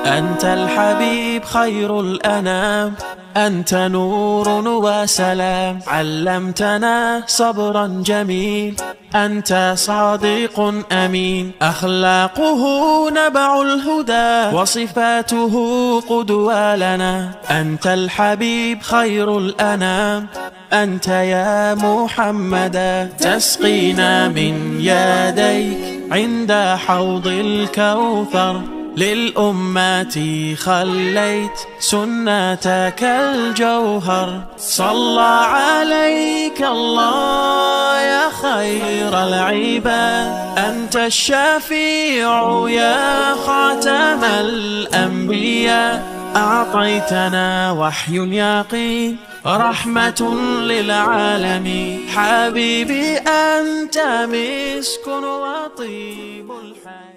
أنت الحبيب خير الأنام، أنت نور وسلام، علمتنا صبرا جميل، أنت صادق أمين، أخلاقه نبع الهدى وصفاته قدوة لنا. أنت الحبيب خير الأنام، أنت يا محمدا، تسقينا من يديك عند حوض الكوثر، للأمة خليت سنتك الجوهر. صلى عليك الله يا خير العباد، أنت الشفيع يا خاتم الأنبياء، أعطيتنا وحي يقين رحمة للعالمين. حبيبي أنت مسك وطيب الحياة.